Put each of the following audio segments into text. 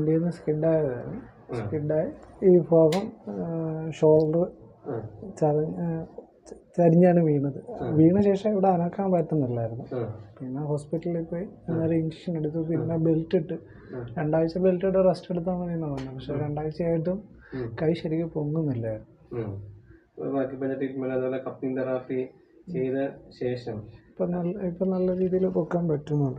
വണ്ടിയിൽ നിന്ന് സ്കിഡായതായിരുന്നു. സ്കിഡായി ഈ ഭാഗം ഷോൾഡർ ചരിഞ്ഞാണ് വീണത്. വീണ ശേഷം ഇവിടെ അനക്കാൻ പറ്റുന്നില്ലായിരുന്നു. പിന്നെ ഹോസ്പിറ്റലിൽ പോയി അന്നേരം ഇഞ്ചക്ഷൻ എടുത്തു. പിന്നെ ബെൽറ്റ് ഇട്ട് 2 ആഴ്ച ബെൽറ്റ് ഇട്ട് റെസ്റ്റ് എടുത്താൽ മതി എന്നാണ് പറഞ്ഞത്. പക്ഷേ 2 ആഴ്ചയായിട്ടും കൈ ശരിക്കും പൊങ്ങുന്നില്ലായിരുന്നു. ചെയ്ത ശേഷം ഇപ്പം നല്ല രീതിയിൽ പൊക്കാൻ പറ്റുന്നുണ്ട്.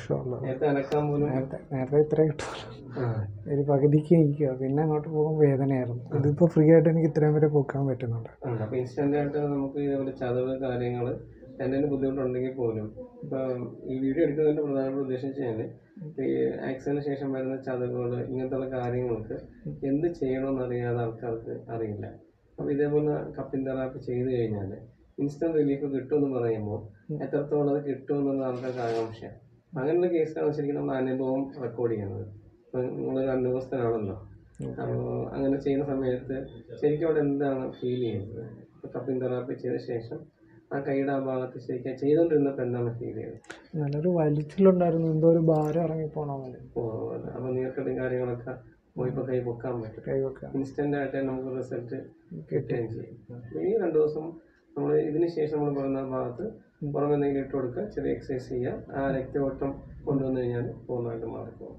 നേരത്തെ ഇത്രയും കിട്ടുമല്ലോ, ഒരു പകുതിക്ക് നിൽക്കുക. പിന്നെ അങ്ങോട്ട് പോകുമ്പോൾ വേദനയായിരുന്നു. ഇതിപ്പോൾ ഫ്രീ ആയിട്ട് എനിക്ക് ഇത്രയും വരെ പൊക്കാൻ പറ്റുന്നുണ്ട്. അപ്പോൾ ഇൻസ്റ്റന്റ് ആയിട്ട് നമുക്ക് ഇതേപോലെ ചതവ് കാര്യങ്ങൾ എന്തെങ്കിലും ബുദ്ധിമുട്ടുണ്ടെങ്കിൽ പോലും ഇപ്പം ഈ വീഡിയോ എടുക്കുന്നതിൻ്റെ പ്രധാനപ്പെട്ട ഉദ്ദേശം വെച്ചാൽ ഈ ആക്സിഡന്റിന് ശേഷം വരുന്ന ചതവുകൾ ഇങ്ങനത്തെ കാര്യങ്ങൾക്ക് എന്ത് ചെയ്യണമെന്ന് അറിയാതെ ആൾക്കാർക്ക് അറിയില്ല. അപ്പോൾ ഇതേപോലെ കപ്പിംഗ് തെറാപ്പി ചെയ്ത് കഴിഞ്ഞാൽ ഇൻസ്റ്റന്റ് റിലീഫ് കിട്ടുമെന്ന് പറയുമ്പോൾ എത്രത്തോളം അത് കിട്ടുമെന്നുള്ള ആൾക്കാർക്ക് ആകാംക്ഷയാണ്. അങ്ങനെയുള്ള കേസാണ് ശരിക്കും നമ്മൾ അനുഭവം റെക്കോർഡ് ചെയ്യുന്നത്. ഇപ്പം നിങ്ങളൊരു അനുഭവസ്ഥനാണല്ലോ, അപ്പോൾ അങ്ങനെ ചെയ്യുന്ന സമയത്ത് ശരിക്കും അവിടെ എന്താണ് ഫീൽ ചെയ്യുന്നത്? കപ്പിംഗ് തെറാപ്പി ചെയ്ത ശേഷം ആ കൈയുടെ ആ ഭാഗത്ത് ശരിക്കും ചെയ്തുകൊണ്ടിരുന്നപ്പോൾ എന്താണ് ഫീൽ ചെയ്തത്? നല്ലൊരു വലിച്ചിലുണ്ടായിരുന്നു, എന്തോ ഒരു ഭാരം ഇറങ്ങിപ്പോണ പോലെ. അപ്പോൾ നീർക്കെട്ടും കാര്യങ്ങളൊക്കെ പോയിപ്പോൾ കൈ പൊക്കാൻ പറ്റും. ഇൻസ്റ്റന്റ് ആയിട്ട് നമുക്ക് റിസൾട്ട് കിട്ടുകയും ചെയ്യും. ഈ 2 ദിവസം നമ്മൾ ഇതിന് ശേഷം നമ്മൾ പറയുന്ന ഭാഗത്ത് പുറമെ എന്തെങ്കിലും ഇട്ട് കൊടുക്കുക, ചെറിയ എക്സസൈസ് ചെയ്യുക, ആ രക്തയോട്ടം കൊണ്ടുവന്നു കഴിഞ്ഞാൽ പൂർണ്ണമായിട്ട് മാറിപ്പോകും.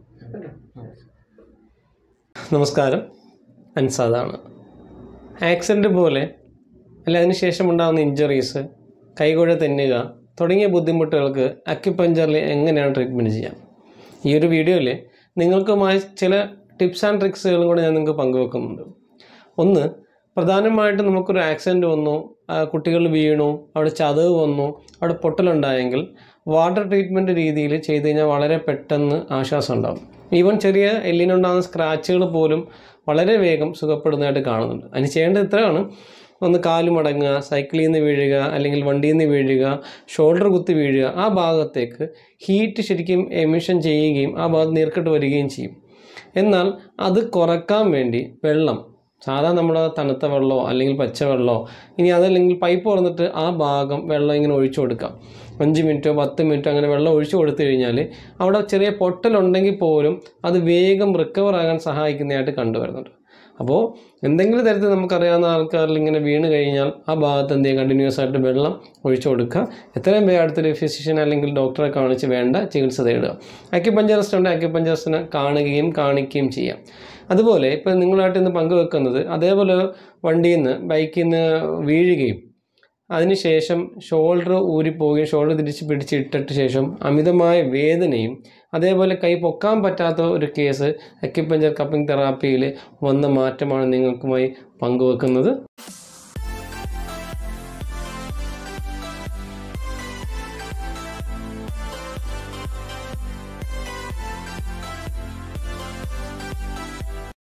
നമസ്കാരം, അൻസാദാണ്. ആക്സിഡൻറ്റ് പോലെ അല്ല അതിനുശേഷം ഉണ്ടാകുന്ന ഇഞ്ചറീസ്, കൈകുഴ തെന്നുക തുടങ്ങിയ ബുദ്ധിമുട്ടുകൾക്ക് അക്യുപഞ്ചറിൽ എങ്ങനെയാണ് ട്രീറ്റ്മെൻറ്റ് ചെയ്യാം? ഈ ഒരു വീഡിയോയിൽ നിങ്ങൾക്കുമായി ചില ടിപ്സ് ആൻഡ് ട്രിക്സുകളും കൂടെ ഞാൻ നിങ്ങൾക്ക് പങ്കുവെക്കുന്നുണ്ട്. ഒന്ന്, പ്രധാനമായിട്ടും നമുക്കൊരു ആക്സിഡൻറ്റ് വന്നു, കുട്ടികൾ വീണു, അവിടെ ചതവ് വന്നു, അവിടെ പൊട്ടലുണ്ടായെങ്കിൽ വാട്ടർ ട്രീറ്റ്മെൻറ്റ് രീതിയിൽ ചെയ്ത് കഴിഞ്ഞാൽ വളരെ പെട്ടെന്ന് ആശ്വാസം ഉണ്ടാകും. ഈവൻ ചെറിയ എല്ലിനുണ്ടാകുന്ന സ്ക്രാച്ചുകൾ പോലും വളരെ വേഗം സുഖപ്പെടുന്നതായിട്ട് കാണുന്നുണ്ട്. അതിന് ചെയ്യേണ്ടത് ഇത്രയാണ്: ഒന്ന് കാല് മടങ്ങുക, സൈക്കിളിൽ നിന്ന് വീഴുക, അല്ലെങ്കിൽ വണ്ടിയിൽ നിന്ന് വീഴുക, ഷോൾഡർ കുത്തി വീഴുക. ആ ഭാഗത്തേക്ക് ഹീറ്റ് ശരിക്കും എമിഷൻ ചെയ്യുകയും ആ ഭാഗത്ത് നീർക്കെട്ട് വരികയും ചെയ്യും. എന്നാൽ അത് കുറക്കാൻ വേണ്ടി വെള്ളം, സാധാരണ നമ്മുടെ തണുത്ത വെള്ളമോ അല്ലെങ്കിൽ പച്ചവെള്ളമോ, ഇനി അതല്ലെങ്കിൽ പൈപ്പ് തുറന്നിട്ട് ആ ഭാഗം വെള്ളം ഇങ്ങനെ ഒഴിച്ചു കൊടുക്കാം. 5 മിനിറ്റോ 10 മിനിറ്റോ അങ്ങനെ വെള്ളം ഒഴിച്ചു കൊടുത്തു കഴിഞ്ഞാൽ അവിടെ ചെറിയ പൊട്ടലുണ്ടെങ്കിൽ പോലും അത് വേഗം റിക്കവർ ആകാൻ സഹായിക്കുന്നതായിട്ട് കണ്ടുവരുന്നുണ്ട്. അപ്പോൾ എന്തെങ്കിലും തരത്തിൽ നമുക്കറിയാവുന്ന ആൾക്കാരിൽ ഇങ്ങനെ വീണ് കഴിഞ്ഞാൽ ആ ഭാഗത്ത് എന്ത് ചെയ്യുക, കണ്ടിന്യൂസ് ആയിട്ട് വെള്ളം ഒഴിച്ചു കൊടുക്കുക. എത്രയും വേഗം അടുത്തൊരു ഫിസിഷ്യൻ അല്ലെങ്കിൽ ഡോക്ടറെ കാണിച്ച് വേണ്ട ചികിത്സ തേടുക. അക്യുപഞ്ചറിസ്റ്റ് ഉണ്ട്, അക്യുപഞ്ചറിസ്റ്റിനെ കാണുകയും കാണിക്കുകയും ചെയ്യാം. അതുപോലെ ഇപ്പം നിങ്ങളായിട്ട് ഇന്ന് പങ്കുവെക്കുന്നത്, അതേപോലെ വണ്ടിയിൽ നിന്ന് ബൈക്കിൽ നിന്ന് വീഴുകയും അതിനുശേഷം ഷോൾഡർ ഊരിപ്പോവുകയും ഷോൾഡർ തിരിച്ച് പിടിച്ചിട്ടിട്ട് ശേഷം അമിതമായ വേദനയും അതേപോലെ കൈ പൊക്കാൻ പറ്റാത്ത ഒരു കേസ് അക്യുപഞ്ചർ കപ്പിംഗ് തെറാപ്പിയിൽ വന്ന മാറ്റമാണ് നിങ്ങൾക്കുമായി പങ്കുവെക്കുന്നത്.